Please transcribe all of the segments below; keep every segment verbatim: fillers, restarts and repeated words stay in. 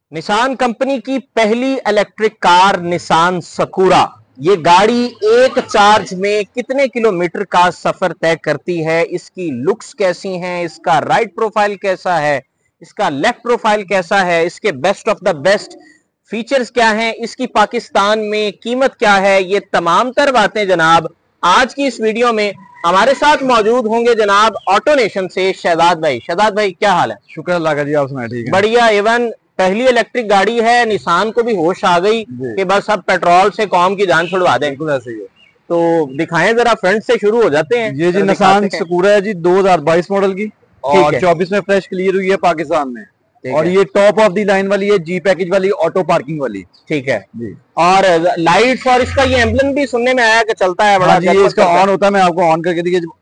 Nissan company की पहली electric car Nissan sakura. ये गाड़ी एक चार्ज में कितने किलोमीटर का सफर तय करती है, इसकी लुक्स कैसी हैं, इसका राइट प्रोफाइल कैसा है, इसका लेफ्ट प्रोफाइल कैसा है, इसके best of the best features क्या हैं, इसकी पाकिस्तान में कीमत क्या है, ये तमाम तर बातें जनाब आज की इस वीडियो में हमारे साथ मौजूद होंगे जनाब ऑटो नेशन से शहजाद भाई। शहजाद भाई क्या हाल है? शुक्र अल्लाह का जी, आप सुनाए? ठीक है, बढ़िया। एवन पहली इलेक्ट्रिक गाड़ी है, निसान को भी होश आ गई कि बस अब पेट्रोल से कौम की जान छुड़वा दें। बिल्कुल ऐसे ही है। तो दिखाएं जरा, फ्रंट से शुरू हो जाते हैं। ये जी निसान सकुरा है जी, दो हज़ार बाईस मॉडल की और चौबीस में फ्रेश क्लियर हुई है पाकिस्तान में। और ये टॉप ऑफ द लाइन वाली है, जी पैकेज वाली, ऑटो पार्किंग वाली। ठीक है जी। और लाइट्स और इसका ये एम्बलम भी सुनने में आया कि चलता है बड़ा। हाँ जी, ये इसका ऑन होता है, मैं आपको ऑन करके दिखाई।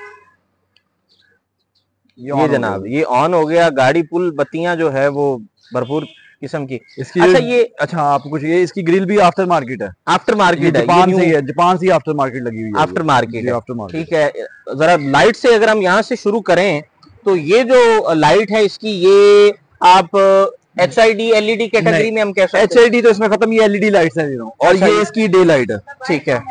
ये, ये जनाब ये ऑन हो गया। गाड़ी पुल बत्तियां जो है वो भरपूर किस्म की इसकी। अच्छा ये अच्छा आपको कुछ, ये इसकी ग्रिल भी आफ्टर मार्केट है। आफ्टर मार्केट है, जापान से है, जापान से आफ्टर मार्केट लगी हुई है। आफ्टर मार्केट है, आफ्टर मार्केट। ठीक है। जरा लाइट से अगर हम यहाँ से शुरू करें तो ये जो लाइट है इसकी, ये आप H I D L E D category में हम कह सकते हैं। एच आई डी तो इसमें खत्म, ये एल ई डी लाइट्स हैं और ये इसकी डे लाइट है। ठीक है,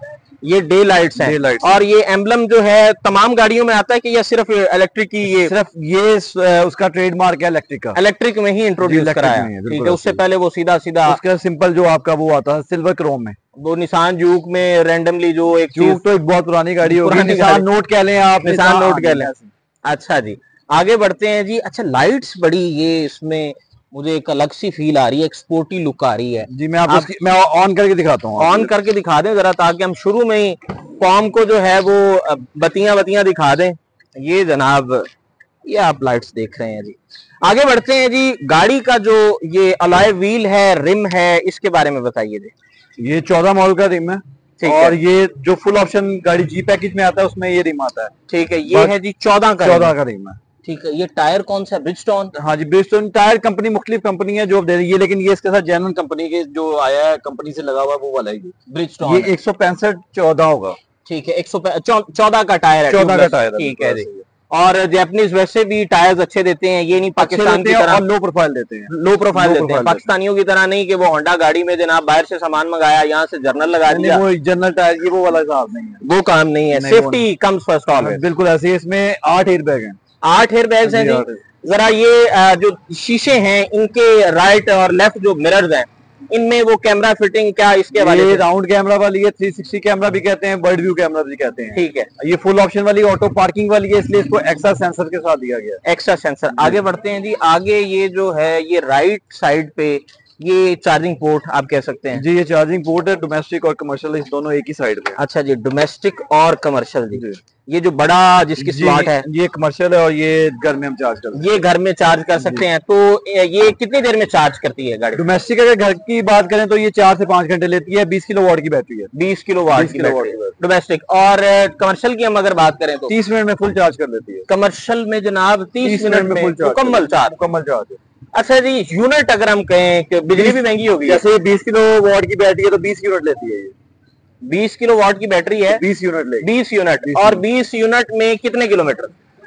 ये डे लाइट्स हैं। लाइट्स और ये एम्बलम जो है तमाम गाड़ियों में आता है कि या सिर्फ इलेक्ट्रिक की? ये सिर्फ ये उसका ट्रेडमार्क है इलेक्ट्रिक का, इलेक्ट्रिक में ही इंट्रोड्यूस कराया है। ठीक है, उससे पहले वो सीधा सीधा उसका सिंपल जो आपका वो आता है सिल्वर क्रोम में, वो निसान जूक में रैंडमली जो एक जूक तो एक बहुत पुरानी गाड़ी होगी, निसान नोट कह लें आप, निसान नोट कह लें। अच्छा जी, आगे बढ़ते हैं जी। अच्छा लाइट्स बड़ी, ये इसमें मुझे एक अलग सी फील आ रही है, एक स्पोर्टी लुक आ रही है जी। मैं आपको आप, मैं ऑन करके दिखाता हूँ, ऑन करके दिखा दें जरा, ताकि हम शुरू में ही कॉम को जो है वो बत्तियां बत्तियां दिखा दें। ये जनाब ये आप लाइट्स देख रहे हैं जी। आगे बढ़ते हैं जी। गाड़ी का जो ये अलॉय व्हील है, रिम है, इसके बारे में बताइए जी। ये चौदह मॉडल का रिम है और ये जो फुल ऑप्शन गाड़ी जी पैकेज में आता है उसमें ये रिम आता है। ठीक है, ये है जी चौदह का चौदह का रिम है। ठीक है, ये टायर कौन सा? ब्रिजस्टोन? हाँ जी, ब्रिजस्टोन टायर कंपनी, मुख्तलिफ कंपनी है जो दे रही है, लेकिन ये इसके साथ जेन्युइन कंपनी के जो आया है, कंपनी से लगा हुआ वो वाला है ब्रिजस्टोन। ये एक सौ पैंसठ चौदह होगा। ठीक है, एक सौ चौदह का टायर है, चौदह का टायर। ठीक है जी। और जैपनीज वैसे भी टायर्स अच्छे देते हैं, ये नहीं पाकिस्तान की तरह लो प्रोफाइल देते हैं। लो प्रोफाइल देते हैं पाकिस्तानियों की तरह नहीं कि वो होंडा गाड़ी में जनाब बाहर से सामान मंगाया, यहाँ से जर्नल लगा दिया। वो जनरल टायर, ये वो वाला हिसाब नहीं है, वो काम नहीं है। Safety comes first always. बिल्कुल ऐसे। इसमें आठ एयर बैग हैं। आठ एयर बैग्स हैं जी। जरा ये जो शीशे हैं इनके राइट और लेफ्ट जो मिरर्स हैं, इनमें वो कैमरा फिटिंग क्या इसके वाले? ये राउंड कैमरा वाली है, थ्री सिक्सटी कैमरा भी कहते हैं, बर्ड व्यू कैमरा भी कहते हैं। ठीक है, ये फुल ऑप्शन वाली ऑटो पार्किंग वाली है, इसलिए इसको एक्स्ट्रा सेंसर के साथ दिया गया है। Extra sensor. आगे बढ़ते हैं जी। आगे ये जो है ये राइट साइड पे ये चार्जिंग पोर्ट आप कह सकते हैं जी। ये चार्जिंग पोर्ट है, डोमेस्टिक और कमर्शियल इस दोनों एक ही साइड पे। अच्छा जी, डोमेस्टिक और कमर्शियल जी। ये जो बड़ा जिसकी स्लॉट है ये कमर्शियल है और ये घर में हम चार्ज कर ये घर में चार्ज कर सकते हैं। तो ये कितनी देर में चार्ज करती है गाड़ी? डोमेस्टिक अगर घर की बात करें तो ये चार से पांच घंटे लेती है। बीस किलो वाट की बैटरी है। बीस किलो वाट की बैटरी डोमेस्टिक। और कमर्शियल की हम अगर बात करें तो तीस मिनट में फुल चार्ज कर लेती है। कमर्शियल में जनाब तीस मिनट में मुकम्मल चार्ज। मुकम्मल चार्ज। अच्छा जी, यूनिट अगर हम कहें कि बिजली भी महंगी होगी, जैसे बीस किलो वाट की बैटरी है तो बीस यूनिट लेती है। ये बीस किलो वाट की बैटरी है, बीस यूनिट ले बीस यूनिट। और बीस यूनिट में कितने किलोमीटर?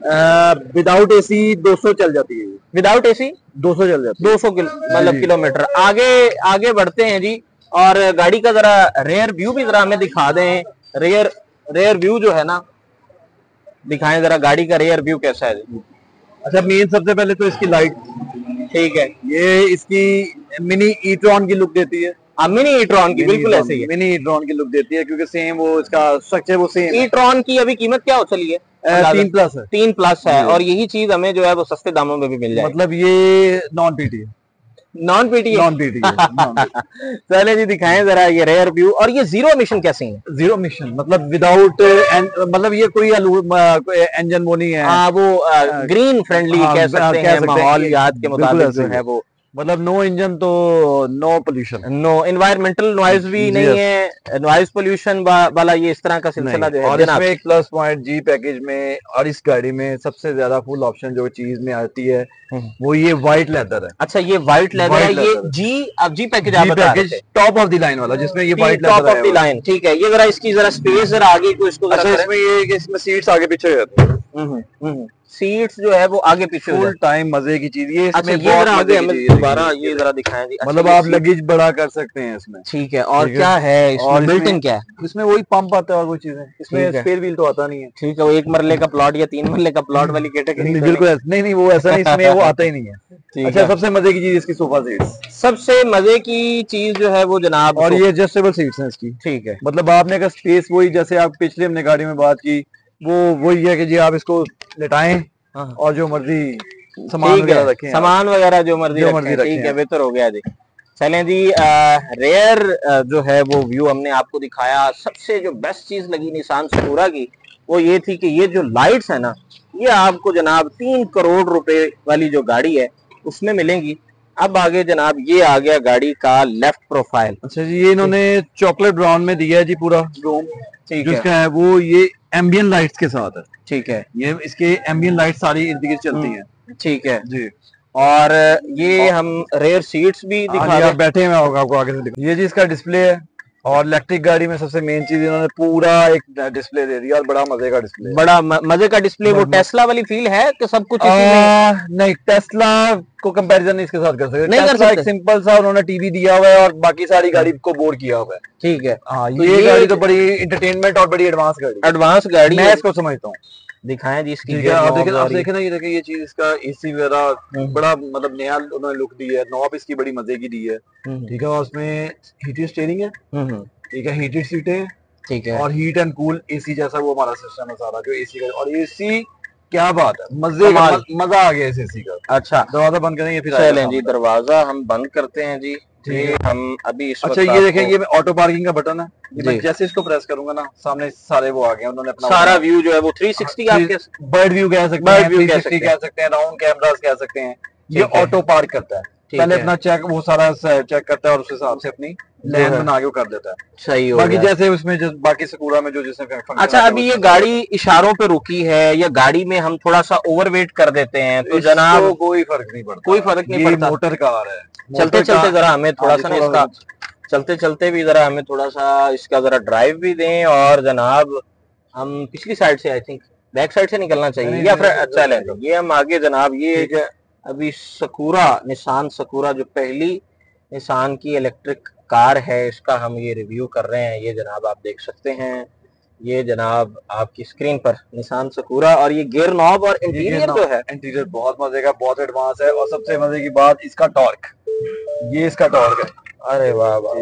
विदाउट एसी दो सौ चल जाती है। विदाउट एसी दो सौ चल जाती है, दो सौ मतलब किलोमीटर। आगे आगे बढ़ते हैं जी। और गाड़ी का जरा रेयर व्यू भी जरा हमें दिखा दें। रेयर रेयर व्यू जो है ना, दिखाएं जरा गाड़ी का रेयर व्यू कैसा है जी। अच्छा, मेन सबसे पहले तो इसकी लाइट। ठीक है, ये इसकी मिनी ई-ट्रॉन की लुक देती है। हाँ, मिनी ई-ट्रॉन की बिल्कुल ऐसे ही है। मिनी ई-ट्रॉन की लुक देती है क्योंकि सेम वो इसका स्ट्रक्चर वो सेम। ई-ट्रॉन की अभी कीमत क्या हो चली है? तीन प्लस है। तीन प्लस है और यही चीज हमें जो है वो सस्ते दामों में भी मिल जाए। मतलब ये नॉन पीटी है। नॉन पीटी नॉन पीटी चले जी, दिखाएं जरा ये रेयर व्यू। और ये जीरो एमिशन कैसे है? जीरो एमिशन मतलब विदाउट, मतलब ये कोई इंजन वो नहीं है। हाँ, वो ग्रीन फ्रेंडली कह सकते हैं, माहौलियात के मुताबिक जो है वो, मतलब नो इंजन तो no pollution, no environmental noise भी नहीं है, नॉइज पोल्यूशन वाला ये इस तरह का सिलसिला जो है। और इसमें एक प्लस पॉइंट जी पैकेज में और इस गाड़ी में सबसे ज्यादा फुल ऑप्शन जो चीज में आती है वो ये व्हाइट लेदर है। अच्छा, ये व्हाइट लेदर है। ये जी अब जी पैकेज आप बता रहे थे, टॉप ऑफ द लाइन वाला जिसमें ये व्हाइट लेदर है, टॉप ऑफ द लाइन। ठीक है, ये जरा इसकी जरा स्पेस जरा आगे को इसको अच्छा, इसमें ये इसमें सीट्स आगे पीछे हो जाती है। सीट्स जो है वो आगे पीछे फुल टाइम मजे की चीज। ये अच्छा, ये जरा आगे हमें दोबारा ये जरा दिखाएं जी। मतलब आप लगेज बड़ा कर सकते हैं इसमें। ठीक है, और क्या है इसमें बिल्ट इन क्या है? इसमें वही पंप आता है और कोई चीजें, इसमें स्पेयर व्हील तो आता नहीं है। ठीक है, वो एक मरले का प्लॉट या तीन मरले का प्लॉट वाली कैटेगरी? बिल्कुल नहीं नहीं, वो ऐसा नहीं, इसमें वो आता ही नहीं है। अच्छा, सबसे मजे की चीज इसकी सोफा सीट्स। सबसे मजे की चीज जो है वो जनाब, और ये एडजस्टेबल सीट्स हैं इसकी। ठीक है, मतलब आपने अगर स्पेस वही जैसे आप पिछले हमने गाड़ी में बात की, वो वही है कि जी आप इसको लेटाएं और जो मर्जी सामान वगैरह रखें, सामान वगैरह जो मर्जी रखें। ठीक है, बेहतर हो गया जी। चलें जी, रेयर जो है वो व्यू हमने आपको दिखाया। सबसे जो बेस्ट चीज लगी निसान सकुरा की वो ये थी कि ये जो लाइट्स है ना, ये आपको जनाब तीन करोड़ रुपए वाली जो गाड़ी है उसमें मिलेंगी। अब आगे जनाब ये आ गया गाड़ी का लेफ्ट प्रोफाइल। अच्छा जी, ये इन्होंने चॉकलेट ब्राउन में दिया है जी पूरा डोम। ठीक है, जिसका है वो ये एम्बियन लाइट्स के साथ है। ठीक है, ये इसके एम्बियन लाइट सारी इर्द गिर्द चलती हैं। ठीक है जी। और ये हम रेयर सीट्स भी दिखा रहे हैं, बैठे हुए होगा आपको आगे से दिखा। ये जी इसका डिस्प्ले है, और इलेक्ट्रिक गाड़ी में सबसे मेन चीज इन्होंने पूरा एक डिस्प्ले दे दिया, और बड़ा मजे का डिस्प्ले, बड़ा मजे का डिस्प्ले। वो टेस्ला वाली फील है कि सब कुछ इसी में? नहीं, टेस्ला को कंपैरिजन नहीं इसके साथ कर सकते। नहीं कर सकते। एक सिंपल सा उन्होंने टीवी दिया हुआ है और बाकी सारी गाड़ी को बोर किया हुआ है। ठीक है, हाँ, ये, ये गाड़ी तो बड़ी इंटरटेनमेंट और बड़ी एडवांस गाड़ी एडवांस गाड़ी मैं इसको समझता हूँ। दिखाएं जी इसकी। आप देखें आप देखें ना, ये देखिए ये चीज, इसका एसी वगैरह बड़ा मतलब नया उन्होंने लुक दी है। नॉब इसकी बड़ी मजे की दी है। ठीक है, और उसमें हीटेड स्टीयरिंग है। ठीक है, हीटेड सीटें। ठीक है, और हीट एंड कूल एसी जैसा वो हमारा सिस्टम है सारा जो एसी का। और एसी क्या बात है, मजे का मजा आ गया इस एसी का। अच्छा, दरवाजा बंद करेंगे फिर चलें जी, दरवाजा हम बंद करते हैं जी। ये हम अभी इस अच्छा ये देखें, ये ऑटो पार्किंग का बटन है। ये मैं जैसे इसको प्रेस करूंगा ना, सामने सारे वो आ गए। उन्होंने अपना सारा व्यू जो है वो थ्री सिक्सटी आपके बर्ड व्यू कह सकते हैं, थ्री सिक्सटी कह सकते हैं, राउंड कैमरास कह सकते हैं। ये ऑटो पार्क करता है, पहले अपना चेक वो सारा चेक करता है और उस हिसाब से अपनी लैन बना के कर देता है। सही हो बाकी जैसे उसमें जो बाकी सकुरा में जो जिसमें। अच्छा, अभी ये गाड़ी इशारों पे रुकी है या गाड़ी में हम थोड़ा सा ओवरवेट कर देते हैं तो जनाब कोई फर्क नहीं पड़ता, कोई फर्क नहीं पड़ता। मोटर कार है। चलते चलते जरा हमें थोड़ा सा इसका चलते चलते भी जरा हमें थोड़ा सा इसका जरा ड्राइव भी दें। और जनाब हम पिछली साइड से, आई थिंक बैक साइड से निकलना चाहिए या फिर चले ये हम आगे जनाब। ये अभी सकुरा, निसान सकुरा जो पहली निसान की इलेक्ट्रिक कार है, इसका हम ये रिव्यू कर रहे हैं। ये जनाब आप देख सकते हैं, ये जनाब आपकी स्क्रीन पर निसान सकुरा। और ये गियर नॉब और इंटीरियर जो है, इंटीरियर बहुत मजे का, बहुत एडवांस है। और सबसे मजे की बात इसका टॉर्क, ये इसका टॉर्क है। अरे वाह वाह,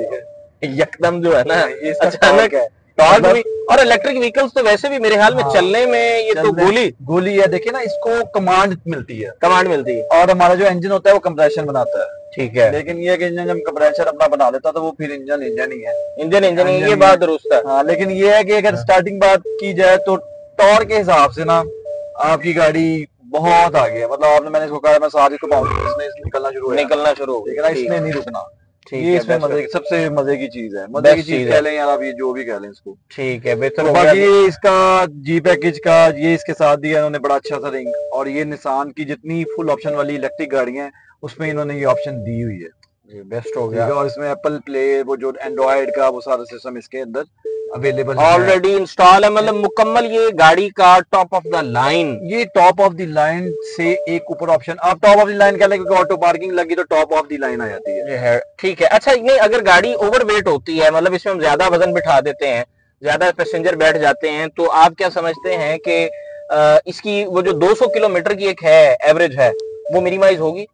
एकदम जो है ना ये अचानक है टॉर्क भी। और इलेक्ट्रिक व्हीकल्स तो वैसे भी मेरे ख्याल में चलने में ये तो गोली गोली है। देखिए ना, इसको कमांड मिलती है, कमांड मिलती है। और हमारा जो इंजन होता है वो कंप्रेशन बनाता है। ठीक है, लेकिन ये कि इंजन जब कंप्रेशर अपना बना लेता तो वो फिर इंजन इंजन ही है, इंजन इंजन ही, ये बात दुरुस्त है। हाँ, लेकिन ये है कि अगर स्टार्टिंग बात की जाए तो टॉर्क के हिसाब से ना आपकी गाड़ी बहुत आगे है। मतलब आपने मैंने इसको कहा मैं साथ इसको पाऊंगा, इसने निकलना शुरू निकलना शुरू, लेकिन इसने नहीं रुकना। ये इसमें मजे सबसे मजे की चीज है, मजे की चीज कह लें यार आप, ये जो भी कह लें इसको। ठीक है, बेहतर। बाकी इसका जी पैकेज का ये इसके साथ दिया इन्होंने बड़ा अच्छा सा रिंग। और ये निसान की जितनी फुल ऑप्शन वाली इलेक्ट्रिक गाड़ियां हैं उसमें इन्होंने ये ऑप्शन दी हुई है, ये बेस्ट हो गया। और इसमें एप्पल प्ले, वो जो एंड्रॉइड का वो सारा सिस्टम इसके अंदर अवेलेबल ऑलरेडी इंस्टॉल है। मतलब मुकम्मल ये गाड़ी का टॉप ऑफ द लाइन, ये टॉप ऑफ द लाइन से एक ऊपर ऑप्शन। आप टॉप ऑफ द लाइन कह लें क्योंकि ऑटो पार्किंग लगी तो टॉप ऑफ द लाइन आ जाती है। है ठीक है। अच्छा, नहीं अगर गाड़ी ओवरवेट होती है, मतलब इसमें हम ज्यादा वजन बिठा देते हैं, ज्यादा पैसेंजर बैठ जाते हैं, तो आप क्या समझते हैं कि इसकी वो जो दो सौ किलोमीटर की एक है एवरेज है वो मिनिमाइज होगी?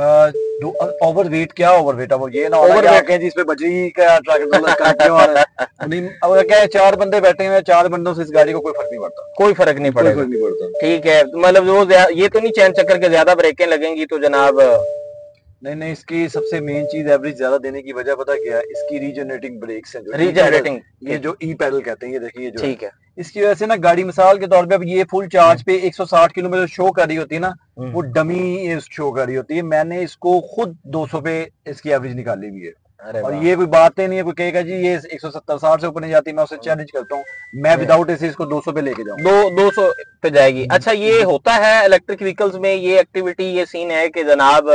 ओवरवेट क्या ओवरवेट, अब ये ना ओवरवेट है जिसपे बजरी का ट्रक क्यों आ रहा है। नहीं, अब क्या है, चार बंदे बैठे हुए हैं, चार बंदों से इस गाड़ी को कोई फर्क नहीं पड़ता, कोई फर्क नहीं पड़ेगा, कोई फर्क नहीं पड़ता। ठीक है, मतलब वो ये तो नहीं चैन चक्कर के ज्यादा ब्रेकें लगेंगी तो जनाब? नहीं नहीं, इसकी सबसे मेन चीज एवरेज ज्यादा देने की वजह पता क्या है, इसकी रीजनरेटिंग ब्रेक्स हैं। रीजनरेटिंग, ये जो ई पैडल कहते हैं, ये देखिए जो ठीक है, इसकी वजह से ना गाड़ी मिसाल के तौर पे अब ये फुल चार्ज पे एक सौ साठ किलोमीटर शो कर रही होती है ना, वो डमी शो कर रही होती है। मैंने इसको खुद दो सौ पे इसकी एवरेज निकाली हुई है। और ये कोई बात ही नहीं है, कोई कहेगा जी ये एक सौ सत्तर साठ से ऊपर नहीं जाती, मैं उसे चैलेंज करता हूँ, मैं विदाउट एसी इसको दो सौ पे लेके जाऊँ, दो दो सौ पे जाएगी। अच्छा, ये होता है इलेक्ट्रिक व्हीकल्स में, ये एक्टिविटी, ये सीन है कि जनाब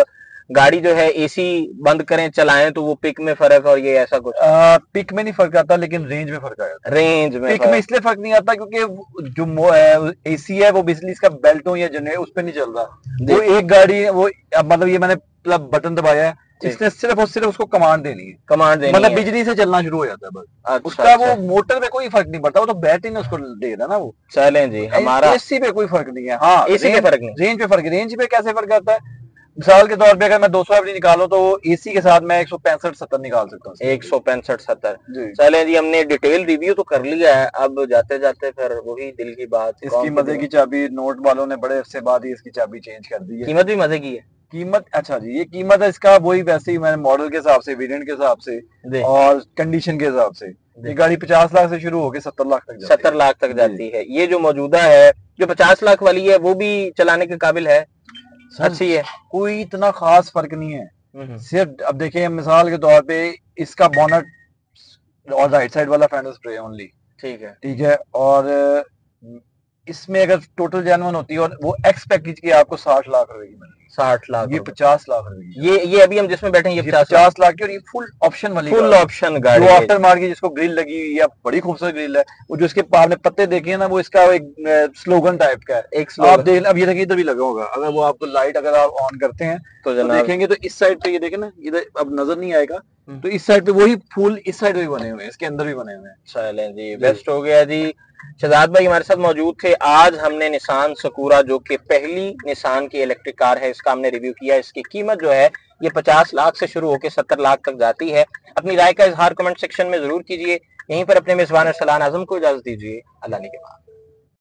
गाड़ी जो है एसी बंद करें चलाएं तो वो पिक में फर्क और ये ऐसा कुछ? आ, पिक में नहीं फर्क आता, लेकिन रेंज में फर्क आया। रेंज में पिक में इसलिए फर्क नहीं आता क्योंकि जो एसी है वो बेसिकली इसका बेल्ट हो या जनरेटर उस पर नहीं चल रहा। वो एक गाड़ी वो मतलब ये मैंने बटन दबाया है, इसने सिर्फ और सिर्फ उसको कमांड देनी है, कमांड देनी मतलब है। बिजली से चलना शुरू हो जाता है बस। अच्छा, उसका अच्छा। वो मोटर पे कोई फर्क नहीं पड़ता, वो तो बैटरी ने उसको दे रहा ना वो। चलें जी, हमारा एसी पे कोई फर्क नहीं है। हाँ, एसी पे फर्क नहीं, रेंज पे फर्क है। रेंज पे कैसे फर्क आता है? मिसाल के तौर पे अगर मैं दो सौ एवरेज निकालूं तो एसी के साथ मैं एक सौ पैंसठ सत्तर निकाल सकता हूँ। एक सौ पैंसठ सत्तर। चलें जी, हमने डिटेल रिव्यू तो कर लिया है, अब जाते जाते फिर वही दिल की बात। इसकी मजे की चाबी नोट वालों ने बड़े अरसे बाद ही इसकी चाबी चेंज कर दी है। कीमत भी मजे की है। कीमत अच्छा जी, ये कीमत है इसका वही वैसे ही मैंने मॉडल के हिसाब से, वेरिएंट के हिसाब से और कंडीशन के हिसाब से ये गाड़ी पचास लाख से शुरू होकर सत्तर लाख तक सत्तर लाख तक जाती है। ये जो मौजूदा है जो पचास लाख वाली है वो भी चलाने के काबिल है, अच्छी है, कोई इतना खास फर्क नहीं है। सिर्फ अब देखिए मिसाल के तौर पे इसका बोनट और राइट साइड वाला फेंडर स्प्रे ओनली, ठीक है ठीक है और इसमें अगर टोटल जेन्युइन होती है और वो एक्स पैकेज की आपको साठ लाख रुपए की मिलेगी। साठ लाख, ये पचास लाख रुपए की। ये ये अभी हम जिसमें बैठे हैं ये पचास लाख की और ये फुल ऑप्शन वाली, फुल ऑप्शन गाड़ी, जो आफ्टर मार्केट जिसको ग्रिल लगी हुई है, बड़ी खूबसूरत ग्रिल है। वो जो इसके पार में पत्ते देखे ना, वो इसका एक स्लोगन टाइप का है। एक आप देख, अब ये देखिए इधर भी लगा होगा, अगर वो आपको लाइट अगर आप ऑन करते हैं तो, तो देखेंगे तो इस साइड पे ये देखे ना, इधर अब नजर नहीं आएगा तो इस साइड पे वही फूल इस साइड पे भी बने हुए हैं, इसके अंदर भी बने हुए हैं। चलें जी, बेस्ट हो गया जी। शहजाद भाई हमारे साथ मौजूद थे। आज हमने निसान सकुरा जो कि पहली निसान की इलेक्ट्रिक कार है, इसका हमने रिव्यू किया। इसकी कीमत जो है ये पचास लाख से शुरू होकर सत्तर लाख तक जाती है। अपनी राय का इजहार कमेंट सेक्शन में जरूर कीजिए। यहीं पर अपने मेजबान अरसलान आजम को इजाजत दीजिए। अल्लाह ने के बाद।